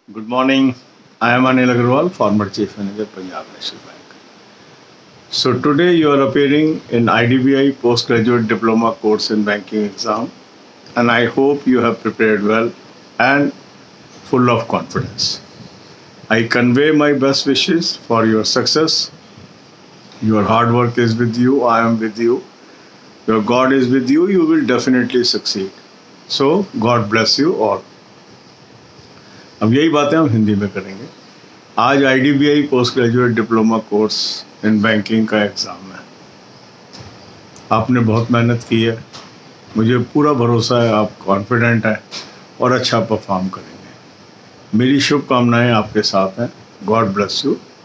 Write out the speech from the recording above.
Good morning. I am Anil Agarwal, former Chief Manager, Punjab National Bank. So today you are appearing in IDBI Postgraduate Diploma Course in Banking exam, and I hope you have prepared well and full of confidence. I convey my best wishes for your success. Your hard work is with you. I am with you. Your God is with you. You will definitely succeed. So God bless you all. अब यही बातें हम हिंदी में करेंगे। आज IDBI post graduate diploma course in banking का exam है। आपने बहुत मेहनत की है, मुझे पूरा भरोसा है आप कॉन्फिडेंट हैं और अच्छा परफॉर्म करेंगे। मेरी शुभकामनाएं आपके साथ हैं। God bless you.